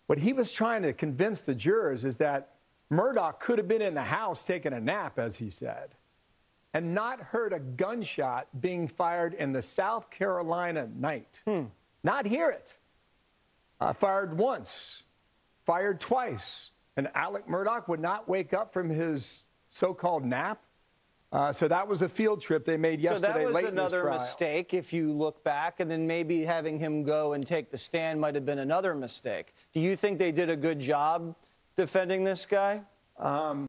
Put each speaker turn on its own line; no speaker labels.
What he was trying to convince the jurors is that Murdaugh could have been in the house taking a nap, as he said, and not heard a gunshot being fired in the South Carolina night. Not hear it. Fired once, fired twice, and Alec Murdaugh would not wake up from his so-called nap. So that was a field trip they made yesterday.
So that was
late in this
another
trial.
mistake if you look back, and then maybe having him go and take the stand might have been another mistake. Do you think they did a good job defending this guy?